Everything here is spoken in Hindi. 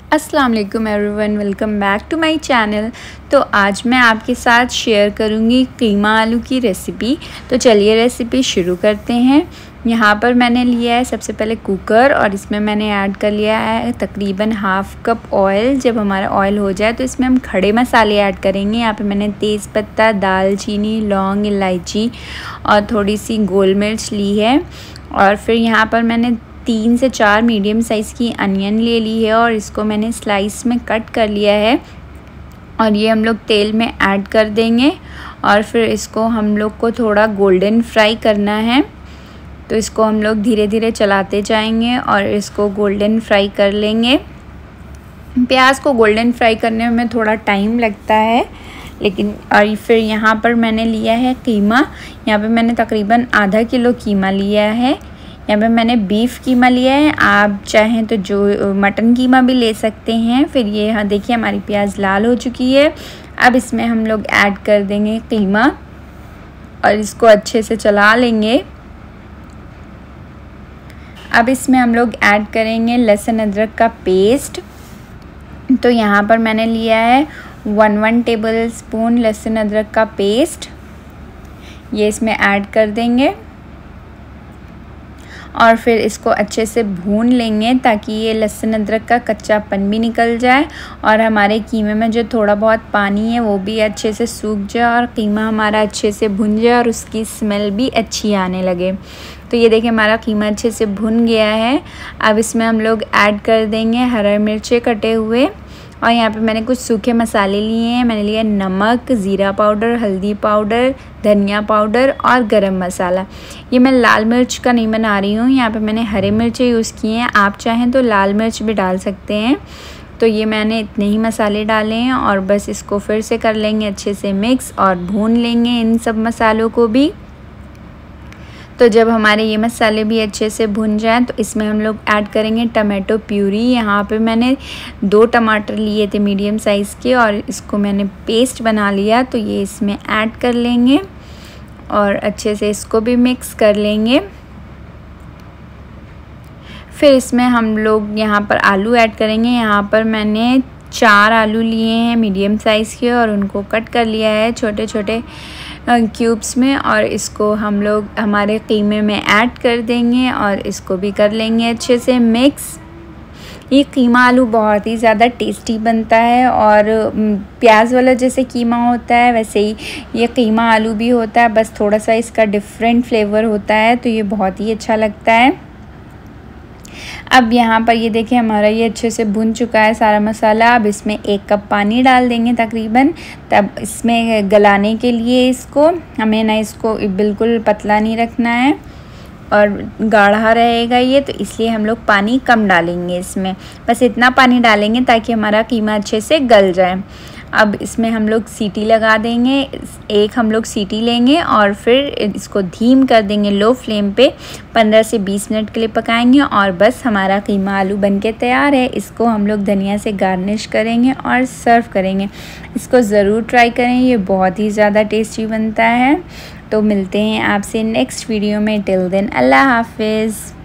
अस्सलाम वालेकुम everyone, welcome back to my channel. तो आज मैं आपके साथ शेयर करूंगी कीमा आलू की रेसिपी। तो चलिए रेसिपी शुरू करते हैं। यहाँ पर मैंने लिया है सबसे पहले कुकर और इसमें मैंने ऐड कर लिया है तकरीबन हाफ़ कप ऑयल। जब हमारा ऑयल हो जाए तो इसमें हम खड़े मसाले ऐड करेंगे। यहाँ पे मैंने तेज़पत्ता, दालचीनी, लौंग, इलायची और थोड़ी सी गोल मिर्च ली है। और फिर यहाँ पर मैंने 3 से 4 मीडियम साइज़ की अनियन ले ली है और इसको मैंने स्लाइस में कट कर लिया है और ये हम लोग तेल में ऐड कर देंगे और फिर इसको हम लोग को थोड़ा गोल्डन फ्राई करना है। तो इसको हम लोग धीरे धीरे चलाते जाएंगे और इसको गोल्डन फ्राई कर लेंगे। प्याज को गोल्डन फ्राई करने में थोड़ा टाइम लगता है लेकिन। और फिर यहाँ पर मैंने लिया है कीमा। यहाँ पे मैंने तकरीबन आधा किलो कीमा लिया है। यहाँ पे मैंने बीफ कीमा लिया है, आप चाहें तो जो मटन कीमा भी ले सकते हैं। फिर ये यहाँ देखिए हमारी प्याज लाल हो चुकी है। अब इसमें हम लोग ऐड कर देंगे कीमा और इसको अच्छे से चला लेंगे। अब इसमें हम लोग ऐड करेंगे लहसुन अदरक का पेस्ट। तो यहाँ पर मैंने लिया है 1 टेबल स्पून लहसुन अदरक का पेस्ट, ये इसमें ऐड कर देंगे और फिर इसको अच्छे से भून लेंगे ताकि ये लहसुन अदरक का कच्चापन भी निकल जाए और हमारे कीमे में जो थोड़ा बहुत पानी है वो भी अच्छे से सूख जाए और कीमा हमारा अच्छे से भुन जाए और उसकी स्मेल भी अच्छी आने लगे। तो ये देखिए हमारा कीमा अच्छे से भुन गया है। अब इसमें हम लोग ऐड कर देंगे हरा मिर्चे कटे हुए और यहाँ पे मैंने कुछ सूखे मसाले लिए हैं। मैंने लिया नमक, ज़ीरा पाउडर, हल्दी पाउडर, धनिया पाउडर और गरम मसाला। ये मैं लाल मिर्च का नहीं बना रही हूँ, यहाँ पे मैंने हरे मिर्चे यूज़ किए हैं, आप चाहें तो लाल मिर्च भी डाल सकते हैं। तो ये मैंने इतने ही मसाले डाले हैं और बस इसको फिर से कर लेंगे अच्छे से मिक्स और भून लेंगे इन सब मसालों को भी। तो जब हमारे ये मसाले भी अच्छे से भुन जाएं तो इसमें हम लोग ऐड करेंगे टमाटो प्यूरी। यहाँ पे मैंने 2 टमाटर लिए थे मीडियम साइज़ के और इसको मैंने पेस्ट बना लिया। तो ये इसमें ऐड कर लेंगे और अच्छे से इसको भी मिक्स कर लेंगे। फिर इसमें हम लोग यहाँ पर आलू ऐड करेंगे। यहाँ पर मैंने 4 आलू लिए हैं मीडियम साइज़ के और उनको कट कर लिया है छोटे छोटे क्यूब्स में और इसको हम लोग हमारे कीमे में ऐड कर देंगे और इसको भी कर लेंगे अच्छे से मिक्स। ये कीमा आलू बहुत ही ज़्यादा टेस्टी बनता है और प्याज वाला जैसे कीमा होता है वैसे ही ये कीमा आलू भी होता है, बस थोड़ा सा इसका डिफरेंट फ्लेवर होता है। तो ये बहुत ही अच्छा लगता है। अब यहाँ पर ये देखिए हमारा ये अच्छे से भुन चुका है सारा मसाला। अब इसमें 1 कप पानी डाल देंगे तकरीबन। तब इसमें गलाने के लिए इसको हमें ना इसको बिल्कुल पतला नहीं रखना है और गाढ़ा रहेगा ये, तो इसलिए हम लोग पानी कम डालेंगे इसमें। बस इतना पानी डालेंगे ताकि हमारा कीमा अच्छे से गल जाए। अब इसमें हम लोग सीटी लगा देंगे, 1 हम लोग सीटी लेंगे और फिर इसको धीम कर देंगे लो फ्लेम पे। 15 से 20 मिनट के लिए पकाएंगे और बस हमारा कीमा आलू बनके तैयार है। इसको हम लोग धनिया से गार्निश करेंगे और सर्व करेंगे। इसको ज़रूर ट्राई करें, ये बहुत ही ज़्यादा टेस्टी बनता है। तो मिलते हैं आपसे नेक्स्ट वीडियो में। टिल देन अल्लाह हाफिज़।